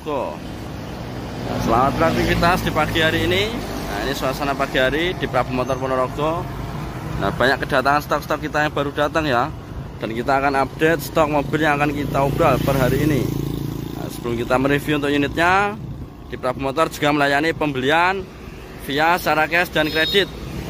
Ponorogo. Nah, selamat beraktivitas di pagi hari ini. Nah, ini suasana pagi hari di Prabu Motor Ponorogo. Nah, banyak kedatangan stok-stok kita yang baru datang ya. Dan kita akan update stok mobil yang akan kita obral per hari ini. Nah, sebelum kita mereview untuk unitnya, di Prabu Motor juga melayani pembelian via secara cash dan kredit.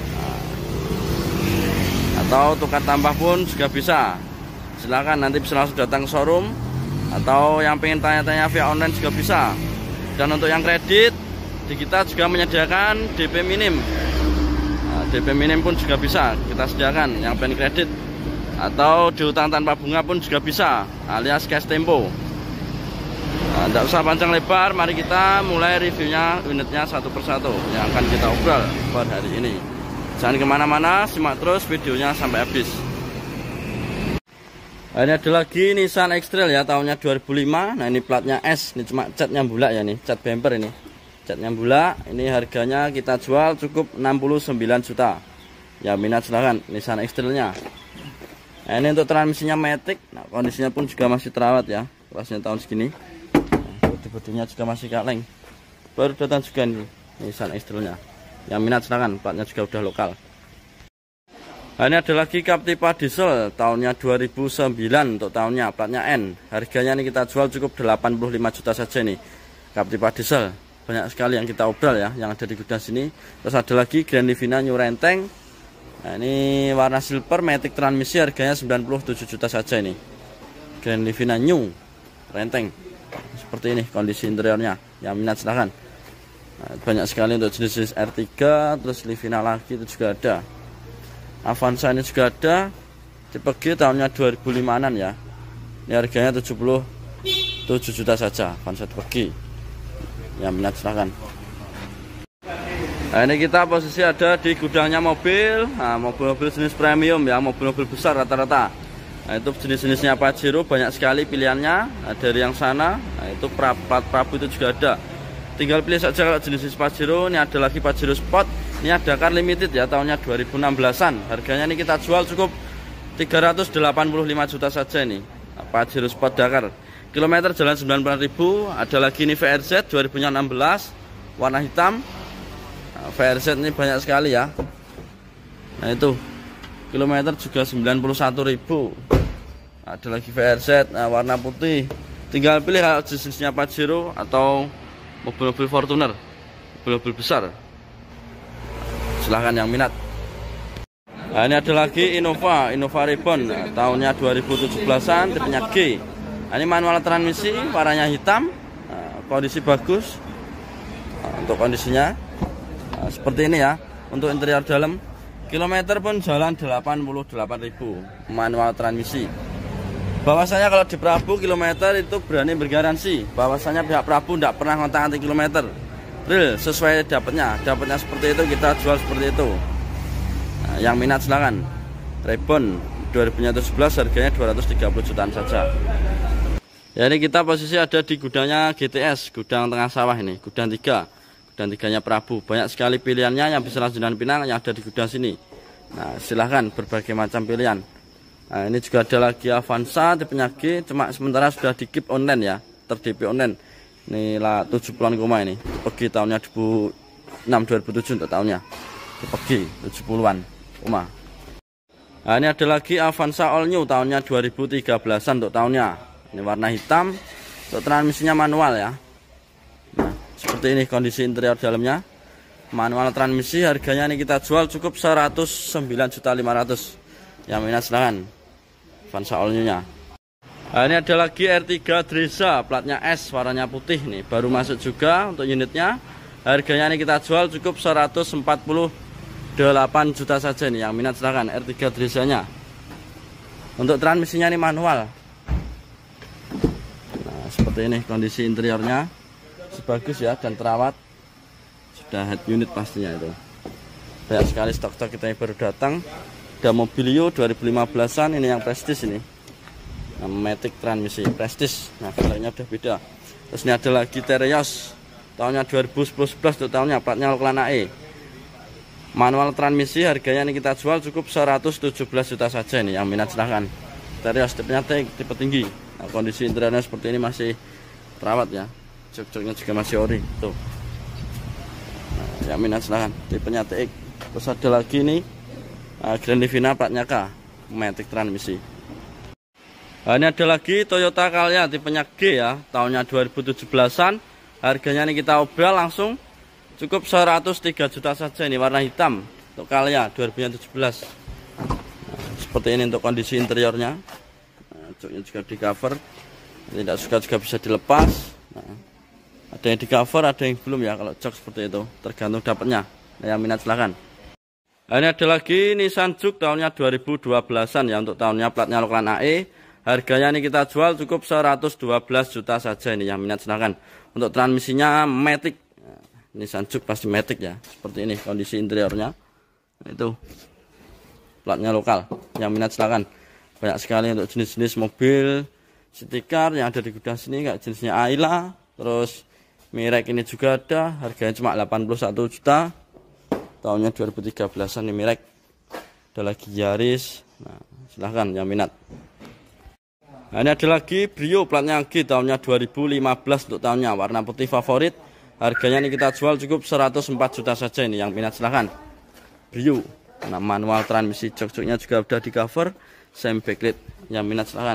Atau tukar tambah pun juga bisa. Silakan nanti bisa langsung datang ke showroom, atau yang pengen tanya-tanya via online juga bisa. Dan untuk yang kredit, di kita juga menyediakan DP minim. Nah, DP minim pun juga bisa kita sediakan yang pengen kredit, atau diutang tanpa bunga pun juga bisa, alias cash tempo. Nah, tidak usah panjang lebar, mari kita mulai reviewnya unitnya satu persatu yang akan kita obral pada hari ini. Jangan kemana-mana, simak terus videonya sampai habis. Nah, ini ada lagi Nissan X-Trail ya, tahunnya 2005. Nah, ini platnya S, ini cuma catnya bulak ya, nih cat bumper ini. Catnya bulak, ini harganya kita jual cukup 69 juta. Ya, minat silahkan Nissan X-Trail-nya. Nah, ini untuk transmisinya Matic. Nah, kondisinya pun juga masih terawat ya, kelasnya tahun segini. Nah, bodi-bodinya juga masih kaleng. Baru datang juga nih Nissan X-Trail-nya. Yang minat silahkan, platnya juga udah lokal. Nah, ini ada lagi Captiva diesel tahunnya 2009 untuk tahunnya, platnya N. Harganya ini kita jual cukup 85 juta saja nih. Captiva diesel banyak sekali yang kita obral ya, yang ada di gudang sini. Terus ada lagi Grand Livina New Renteng. Nah, ini warna silver matic transmisi, harganya 97 juta saja ini. Grand Livina New Renteng. Seperti ini kondisi interiornya. Yang minat silahkan. Nah, banyak sekali untuk jenis-jenis R3, terus Livina lagi itu juga ada. Avanza ini juga ada, tipe G tahunnya 2005-an ya. Ini harganya 77 juta saja, Avanza tipe G. Yang minat silahkan. Nah, ini kita posisi ada di gudangnya mobil. Nah, mobil-mobil jenis premium ya, mobil-mobil besar rata-rata. Nah, itu jenis-jenisnya Pajero banyak sekali pilihannya. Nah, dari yang sana, nah, itu plat Prabu itu juga ada. Tinggal pilih saja kalau jenis Pajero. Ini ada lagi Pajero Sport. Ini ada car limited ya, tahunnya 2016-an. Harganya ini kita jual cukup 385 juta saja nih. Pajero Sport Dakar. Kilometer jalan 94.000. Ada lagi ini VRZ 2016 warna hitam. Nah, VRZ ini banyak sekali ya. Nah, itu kilometer juga 91.000. Ada lagi VRZ warna putih. Tinggal pilih kalau jenisnya Pajero atau mobil-mobil Fortuner, mobil-mobil besar. Silahkan yang minat. Nah, ini ada lagi Innova Reborn tahunnya 2017-an, tipenya G. Nah, ini manual transmisi, warnanya hitam. Nah, kondisi bagus. Nah, untuk kondisinya seperti ini ya. Untuk interior dalam, kilometer pun jalan 88.000, manual transmisi. Bahwasanya kalau di Prabu kilometer itu berani bergaransi. Bahwasanya pihak Prabu tidak pernah ngontak anti kilometer. Real, sesuai dapatnya seperti itu, kita jual seperti itu. Nah, yang minat silakan. Reborn 2017 harganya 230 jutaan saja. Ya, ini kita posisi ada di gudangnya GTS, gudang tengah sawah ini, gudang 3. Gudang 3-nya Prabu. Banyak sekali pilihannya yang bisa langsung dengan Pinang yang ada di gudang sini. Nah, silahkan berbagai macam pilihan. Nah, ini juga ada lagi Avanza tipenya G, cuma sementara sudah di keep online ya, ter-DP online. Ini lah 70-an koma ini. Pergi tahunnya 2006-2007 untuk tahunnya. Pergi 70-an koma. Nah, ini ada lagi Avanza All New tahunnya 2013-an untuk tahunnya. Ini warna hitam. Untuk transmisinya manual ya. Nah, seperti ini kondisi interior dalamnya. Manual transmisi, harganya ini kita jual cukup 109.500. Yang minat silahkan. Avanza All New-nya. Nah, ini ada lagi R3 Dreza, platnya S, warnanya putih nih, baru masuk juga untuk unitnya. Harganya ini kita jual cukup 148 juta saja nih. Yang minat silahkan R3 Dreza-nya. Untuk transmisinya ini manual. Nah, seperti ini kondisi interiornya, sebagus ya dan terawat. Sudah head unit pastinya itu. Banyak sekali stok-stok kita yang baru datang. Ada Mobilio 2015-an, ini yang prestis ini. Matic transmisi prestis. Nah, filenya udah beda. Terus ini ada lagi Terios tahunnya 2011 untuk tahunnya, platnya Lokalan AE. Manual transmisi, harganya ini kita jual cukup 117 juta saja nih. Yang minat silahkan. Terios tipenya tipe tinggi. Nah, kondisi interiornya seperti ini masih terawat ya. jok-joknya juga masih ori tuh. Yang minat silahkan, tipenya TX. Terus ada lagi nih Grand Livina platnya K, matic transmisi. Nah, ini ada lagi Toyota Calya tipenya G ya, tahunnya 2017an. Harganya ini kita obral langsung cukup 103 juta saja. Ini warna hitam untuk Calya 2017. Seperti ini untuk kondisi interiornya. Joknya juga di cover, tidak suka juga bisa dilepas. Ada yang di cover, ada yang belum ya. Kalau jok seperti itu tergantung dapatnya. Yang minat silahkan. Nah, ini ada lagi Nissan Juke tahunnya 2012an ya, untuk tahunnya platnya lokalan AE. Harganya ini kita jual cukup 112 juta saja. Ini yang minat silahkan. Untuk transmisinya matic, Nissan Juke pasti matic ya. Seperti ini kondisi interiornya. Itu platnya lokal. Yang minat silahkan. Banyak sekali untuk jenis-jenis mobil city car yang ada di gudang sini, kayak jenisnya Ayla. Terus Mirek ini juga ada. Harganya cuma 81 juta. Tahunnya 2013an ini Mirek. Ada lagi Yaris. Nah, silahkan yang minat. Nah, ini ada lagi Brio platnya G tahunnya 2015 untuk tahunnya, warna putih favorit. Harganya ini kita jual cukup 104 juta saja. Ini yang minat silahkan. Brio, nah, manual transmisi, jok-joknya juga udah di cover, same backlit. Yang minat silahkan.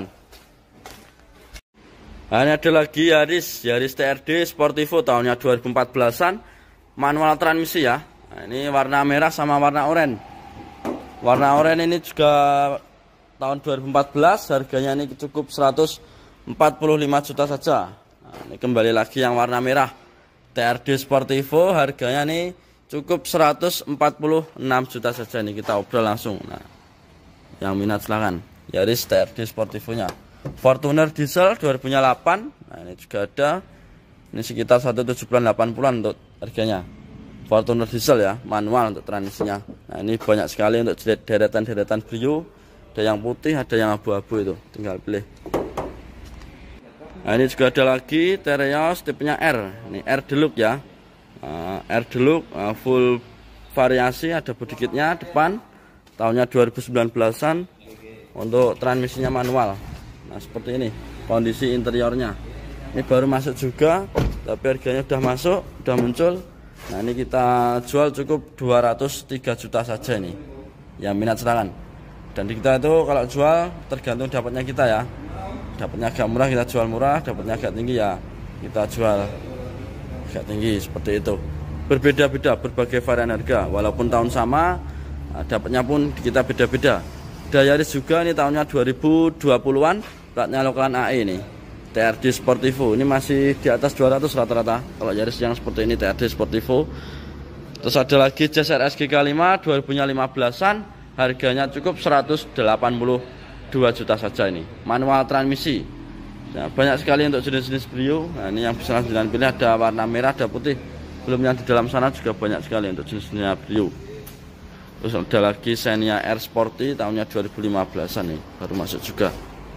Nah, ini ada lagi Yaris TRD Sportivo tahunnya 2014an, manual transmisi ya. Nah, ini warna merah sama warna oranye. Warna oranye ini juga tahun 2014, harganya ini cukup 145 juta saja. Nah, ini kembali lagi yang warna merah TRD Sportivo, harganya ini cukup 146 juta saja. Ini kita obrol langsung. Nah, yang minat silahkan. Yaris TRD Sportivo-nya. Fortuner diesel 2008. Nah, ini juga ada. Ini sekitar 170-80an untuk harganya. Fortuner diesel ya, manual untuk transmisinya. Nah, ini banyak sekali untuk deretan-deretan Brio. Ada yang putih, ada yang abu-abu, itu tinggal pilih. Nah, ini juga ada lagi Terios tipenya R. Ini R Deluxe ya. R Deluxe full variasi, ada body kitnya depan. Tahunnya 2019an. Untuk transmisinya manual. Nah, seperti ini kondisi interiornya. Ini baru masuk juga, tapi harganya sudah masuk, sudah muncul. Nah, ini kita jual cukup 203 juta saja ini. Yang minat silahkan. Dan di kita itu kalau jual tergantung dapatnya kita ya. Dapatnya agak murah kita jual murah, dapatnya agak tinggi ya kita jual agak tinggi, seperti itu. Berbeda-beda berbagai varian harga, walaupun tahun sama, dapatnya pun kita beda-beda. Ada Yaris juga, ini tahunnya 2020-an, platnya lokalan AE ini. TRD Sportivo, ini masih di atas 200 rata-rata. Kalau Yaris yang seperti ini TRD Sportivo. Terus ada lagi Jazz RS GK5 2015-an. Harganya cukup 182 juta saja ini. Manual transmisi. Nah, banyak sekali untuk jenis-jenis Brio. Nah, ini yang bisa kalian pilih, ada warna merah, ada putih. Belum yang di dalam sana juga banyak sekali untuk jenisnya Brio. Terus ada lagi Xenia R Sporty tahunnya 2015an nih, baru masuk juga.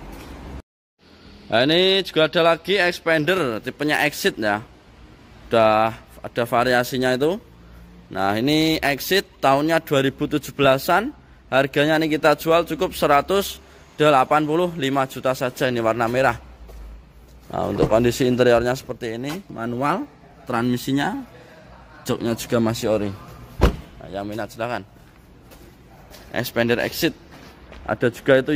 Nah, ini juga ada lagi Expander tipenya Exit ya. Udah ada variasinya itu. Nah, ini Exit tahunnya 2017an. Harganya ini kita jual cukup 185 juta saja. Ini warna merah. Nah, untuk kondisi interiornya seperti ini, manual, transmisinya, joknya juga masih ori. Nah, yang minat silahkan. Expander Exit. Ada juga itu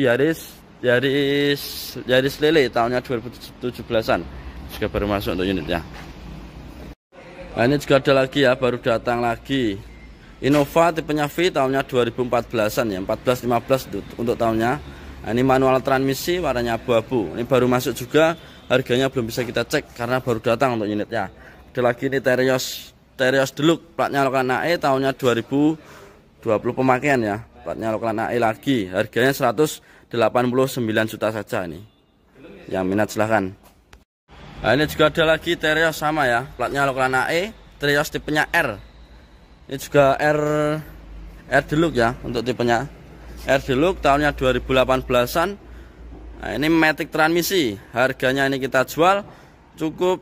Yaris Lele tahunnya 2017an. Juga baru masuk untuk unitnya. Nah, ini juga ada lagi ya, baru datang lagi. Innova tipenya V tahunnya 2014an ya, 14-15 untuk tahunnya. Nah, ini manual transmisi warnanya abu-abu. Ini baru masuk juga, harganya belum bisa kita cek karena baru datang untuk unitnya. Ada lagi ini Terios Deluxe platnya lokalan AE tahunnya 2020 pemakaian ya. Platnya lokalan AE lagi. Harganya 189 juta saja ini. Yang minat silahkan. Nah, ini juga ada lagi Terios sama ya, platnya lokalan AE, Terios tipenya R. Ini juga R Deluxe ya, untuk tipenya R Deluxe tahunnya 2018an. Nah, ini matic transmisi. Harganya ini kita jual cukup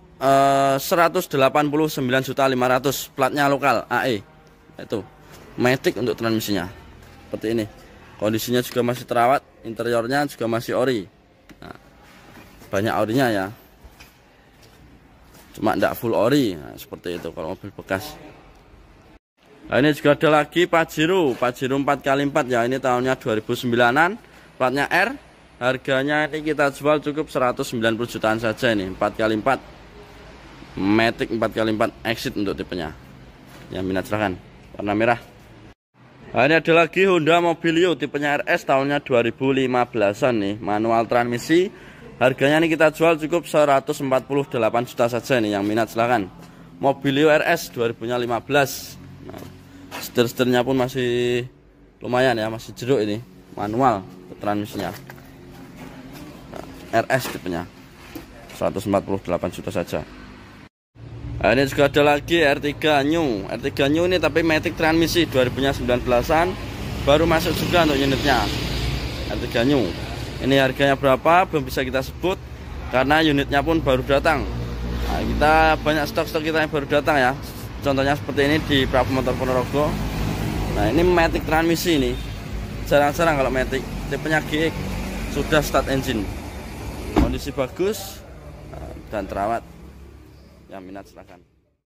189.500.000, platnya lokal AE. Itu matic untuk transmisinya. Seperti ini. Kondisinya juga masih terawat, interiornya juga masih ori. Nah, banyak orinya ya. cuma tidak full ori. Nah, seperti itu kalau mobil bekas. Nah, ini juga ada lagi Pajero 4x4 ya, ini tahunnya 2009an, platnya R. Harganya ini kita jual cukup 190 jutaan saja, ini 4x4 Matic 4x4 Exit untuk tipenya. Yang minat silahkan, warna merah. Nah, ini ada lagi Honda Mobilio tipenya RS tahunnya 2015an nih, manual transmisi. Harganya ini kita jual cukup 148 juta saja, nih yang minat silahkan. Mobilio RS 2015. Nah, setir-setirnya pun masih lumayan ya, masih jeruk ini, manual transmisinya. Nah, RS tipenya 148 juta saja. Nah, ini juga ada lagi R3 New ini tapi Matic transmisi 2019an, baru masuk juga untuk unitnya. R3 New ini harganya berapa belum bisa kita sebut karena unitnya pun baru datang. Nah, kita banyak stok-stok kita yang baru datang ya, contohnya seperti ini di Prabu Motor Ponorogo. Nah, ini Matic transmisi, ini jarang-jarang kalau Matic tipenya GX, sudah start engine, kondisi bagus dan terawat. Yang minat silahkan.